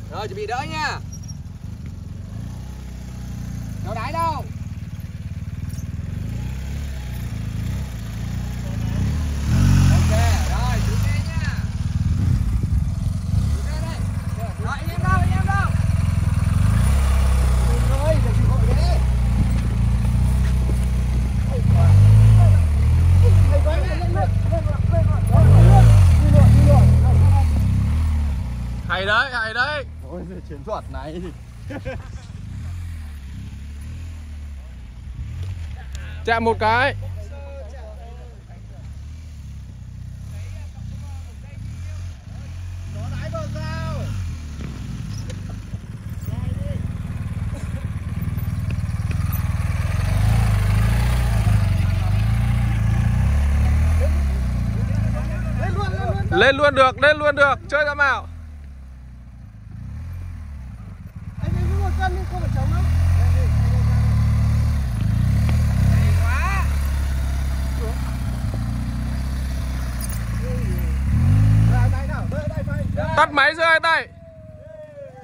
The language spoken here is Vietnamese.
Rồi chuẩn bị đỡ nha. Đâu đáy đâu. Ok, rồi xuống đây nha. Xuống đây đây. Rồi anh em đâu, anh em đâu. Rồi, để chịu hội đấy. Hay đấy, hay đấy. Ôi chiến thuật này. Chạm một cái. Lên luôn được, lên luôn được, chơi ra mạo. Anh cứ một cân đi, không phải chống đâu. Tắt máy giữa hai tay.